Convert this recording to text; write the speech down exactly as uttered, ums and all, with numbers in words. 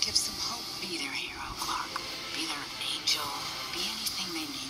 Give some hope. Be their hero, Clark. Be their angel. Be anything they need.